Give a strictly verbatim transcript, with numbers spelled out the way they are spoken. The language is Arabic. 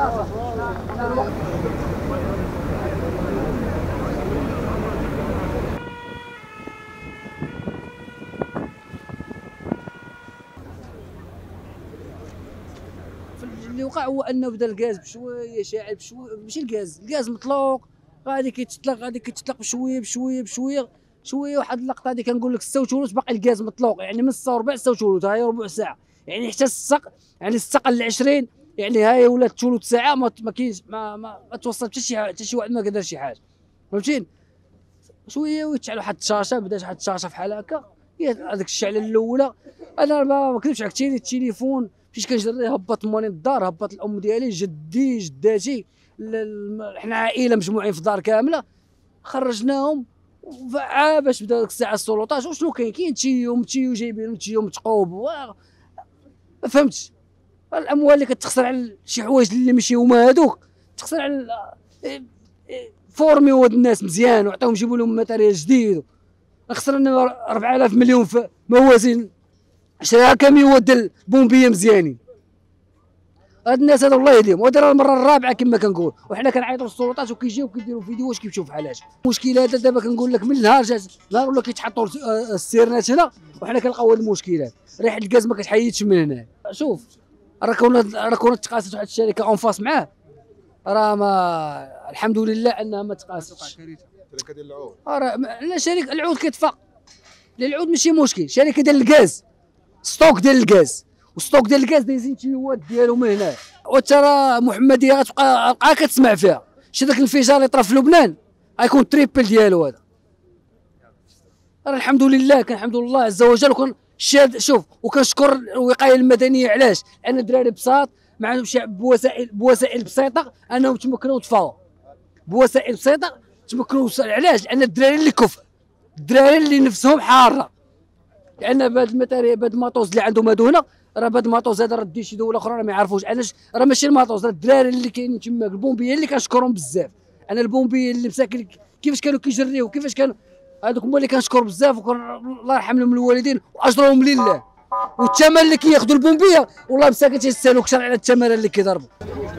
اللي وقع هو انه بدا الغاز بشويه شاعل بشويه، ماشي الغاز، الغاز مطلوق غادي كيتطلق غادي كيتطلق بشويه بشويه بشويه شويه. واحد اللقطه هذه كنقول لك ستة وثلث باقي الغاز مطلوق، يعني من ستة وربع ستة وثلث ها هي ربع ساعه، يعني حتى السق يعني السقل ل عشرين، يعني ها هي ولات ثلث ساعه ما ما كاينش ما ما, ما توصل حتى شي حتى شي واحد ما قدر شي حاجه، فهمتيني. شويه ويتشعل واحد الشاشه، بدا واحد الشاشه بحال هكا، هي هذيك الشعله الاولى. انا ما كذبش عليك، التليفون فاش كنجري هبط موني الدار، هبط الام ديالي جدي جداتي، حنا عائله مجموعين في دار كامله، خرجناهم وفعا باش بدا ديك الساعه السلطات. وشنو كاين؟ كاين تيوم تيو جايبين تيوم مثقوب، ما فهمتش. الاموال اللي كتخسر على شي حوايج اللي ماشي هما هذوك، تخسر على فورميو هاد الناس مزيان وعطيهم جيبوا لهم ماتيريال جديد. خسرنا أربعة آلاف مليون في موازين شراها كاميو ديال البومبيه مزيانين. هاد الناس هادو الله يهديهم، وهذه راه المره الرابعه كما كنقول، وحنا كنعيطوا للسلطات وكيجيو كيديروا فيديو واش كيمشيو بحال هذا. المشكل هذا دابا كنقول لك من نهار جات نهار ولا كيتحطوا السيرنات هنا وحنا كنلقاو هاد المشكلات، ريحه الغاز ما كتحيدش من هنا. شوف راه كنا راه كنا تقاست واحد الشركه اون فاس معاه، راه ما الحمد لله انها ما تقاستش. شركه ديال العود راه لا شركه العود كيطفى، العود ماشي مشكل، شركه ديال الغاز ستوك ديال الغاز، وستوك ديال الغاز دايزين تيوات ديالهم من هنا. وترى محمديه غتبقى بقى كتسمع فيها، شي داك الانفجار اللي طرا في لبنان غيكون تريبل ديالو هذا. راه الحمد لله كان الحمد لله عز وجل. وكن شاد شوف وكنشكر الوقايه المدنيه، علاش؟ لان الدراري بساط ما عندهمش بوسائل بوسائل بسيطه انهم تمكنوا طفاو بوسائل بسيطه تمكنوا. علاش؟ لان الدراري اللي كفء، الدراري اللي نفسهم حاره، لان بهاد الماتيريال بهاد الماطوز اللي عندهم هادو هنا، راه بهاد الماطوز هذا راه دي شي دوله اخرى راه ما يعرفوش. علاش؟ راه ماشي الماطوز، راه الدراري اللي كاينين تماك البومبيه اللي كنشكرهم بزاف. انا البومبيه اللي مساكن كيفاش كانوا كيجريو كيفاش كانوا هذوك هما اللي كنشكر بزاف، الله يرحم لهم الوالدين واجرهم لله. والثمن اللي كياخذوا البومبيه والله مساكن تيستاهلوا اكثر على الثمن اللي كيضربوا.